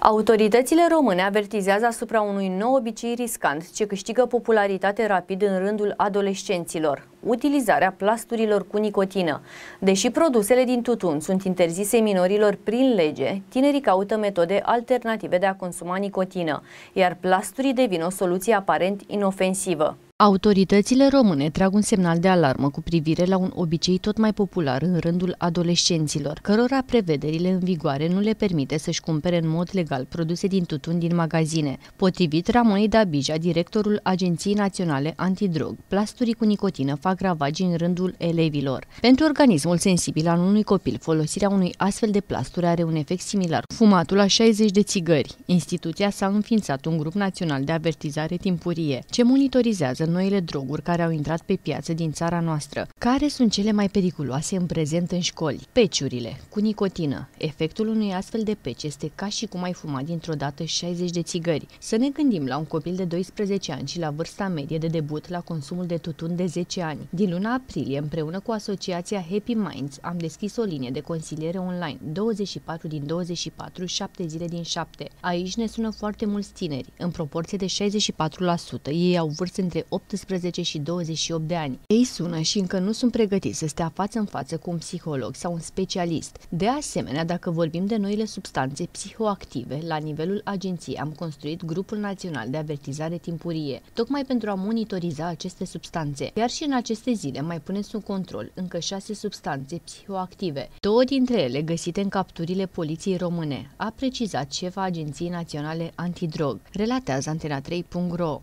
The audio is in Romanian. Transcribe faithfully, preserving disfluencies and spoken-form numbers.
Autoritățile române avertizează asupra unui nou obicei riscant ce câștigă popularitate rapid în rândul adolescenților: utilizarea plasturilor cu nicotină. Deși produsele din tutun sunt interzise minorilor prin lege, tinerii caută metode alternative de a consuma nicotină, iar plasturii devin o soluție aparent inofensivă. Autoritățile române trag un semnal de alarmă cu privire la un obicei tot mai popular în rândul adolescenților, cărora prevederile în vigoare nu le permite să-și cumpere în mod legal produse din tutun din magazine. Potrivit Ramonei Dabija, directorul Agenției Naționale Antidrog, plasturii cu nicotină fac ravagii în rândul elevilor. Pentru organismul sensibil al unui copil, folosirea unui astfel de plasturi are un efect similar cu fumatul a șaizeci de țigări. Instituția s-a înființat un grup național de avertizare timpurie, ce monitorizează noile droguri care au intrat pe piață din țara noastră. Care sunt cele mai periculoase în prezent în școli? Peciurile cu nicotină. Efectul unui astfel de peci este ca și cum ai fuma dintr-o dată șaizeci de țigări. Să ne gândim la un copil de doisprezece ani și la vârsta medie de debut la consumul de tutun de zece ani. Din luna aprilie, împreună cu asociația Happy Minds, am deschis o linie de consiliere online, douăzeci și patru din douăzeci și patru, șapte zile din șapte. Aici ne sună foarte mulți tineri, în proporție de șaizeci și patru la sută. Ei au vârste între optsprezece și douăzeci și opt de ani. Ei sună și încă nu sunt pregătiți să stea față în față cu un psiholog sau un specialist. De asemenea, dacă vorbim de noile substanțe psihoactive, la nivelul agenției am construit grupul național de avertizare timpurie, tocmai pentru a monitoriza aceste substanțe. Iar și în aceste zile mai punem sub control încă șase substanțe psihoactive, două dintre ele găsite în capturile poliției române, a precizat șefa Agenției Naționale Antidrog, relatează Antena trei punct ro.